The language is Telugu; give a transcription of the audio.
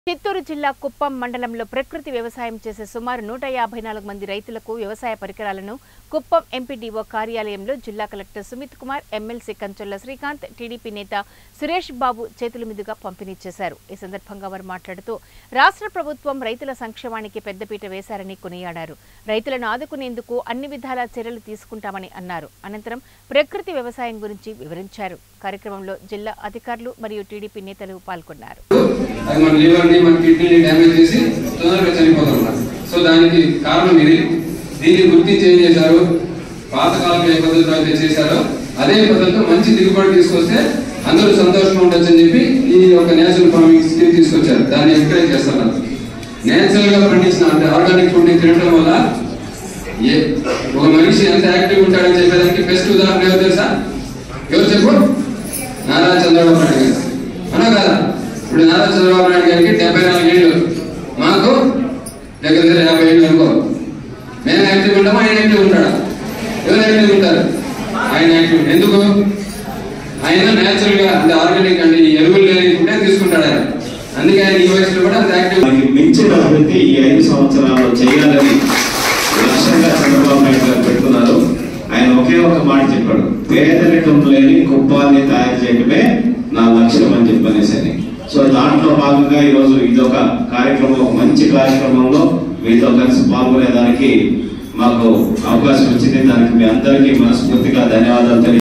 చిత్తూరు జిల్లా కుప్పం మండలంలో ప్రకృతి వ్యవసాయం చేసే సుమారు 154 మంది రైతులకు వ్యవసాయ పరికరాలను కుప్పం ఎంపీడీఓ కార్యాలయంలో జిల్లా collector Sumit Kumar, MLC Kancherla Srikanth, TDP నేత సురేష్ బాబు చేతుల మీదుగా పంపిణీ చేశారు. ఈ సందర్భంగా వారు మాట్లాడుతూ రాష్ట్ర ప్రభుత్వం రైతుల సంక్షేమానికి పెద్దపీట వేశారని కొనియాడారు. రైతులను ఆదుకునేందుకు అన్ని విధాల చర్యలు తీసుకుంటామని అన్నారు. అనంతరం ప్రకృతి వ్యవసాయం గురించి వివరించారు. కార్యక్రమంలో జిల్లా అధికారులు మరియు టీడీపీ నేతలు పాల్గొన్నారు. మన కిడ్నీని డ్యామేజ్ చేసి తొందరగా చనిపోతున్నారు. సో దానికి కారణం ఇది. దీన్ని గుర్తించి ఏం చేశారు, పాతకాలంలో ఏ పద్ధతిలో అయితే చేశారో అదే పద్ధతిలో మంచి దిగుబడి తీసుకొస్తే అందరూ సంతోషంగా ఉండొచ్చు అని చెప్పి ఈ యొక్క నేచురల్ ఫార్మింగ్ స్కీమ్ తీసుకొచ్చారు. దాన్ని ఎంకరేజ్ చేస్తున్నారు. నేచురల్ గా పండించిన అంటే ఆర్గానిక్ ఫుడ్ తినడం వల్ల ఒక మనిషి ఎంత యాక్టివ్ ఉంటాడని చెప్పేదానికి బెస్ట్ ఉదాహరణ ఎవరు తెలుసా? ఎవరు చెప్పు? నారా చంద్రబాబు నాయుడు గారు. అన్నా కదా? ఇప్పుడు నారా చంద్రబాబు నాయుడు గారికి 74 ఏళ్ళు, మాకు దగ్గర 50 ఏళ్ళు అనుకో. మేము యాక్టివ్ ఉంటాము, ఆయన యాక్టివ్ ఉంటాడా? ఎవరు యాక్టివ్ ఉంటారు? ఆయన యాక్టివ్. ఎందుకు? ఆయన నేచురల్ గా అంటే ఆర్గానిక్ అంటే ఈ ఎరువులు లేని ఫుడ్ తీసుకుంటాడు ఆయన. అందుకే ఆయన ఈ వయసులో కూడా అంత యాక్టివ్. మించిన అభివృద్ధి ఈ 5 సంవత్సరాల్లో చేయాలని లక్ష్యంగా చంద్రబాబు నాయుడు గారు పెట్టుకున్నారు. ఆయన ఒకే ఒక మాట చెప్పాడు, పేదరికం లేని కుప్పాన్ని తయారు చేయడమే నా లక్ష్యం అని చెప్పనేసి. సో దాంట్లో భాగంగా ఈరోజు ఇదొక కార్యక్రమం, ఒక మంచి కార్యక్రమంలో మీతో కలిసి పాల్గొనేదానికి మాకు అవకాశం వచ్చింది. దానికి మీ అందరికీ మనస్ఫూర్తిగా ధన్యవాదాలు.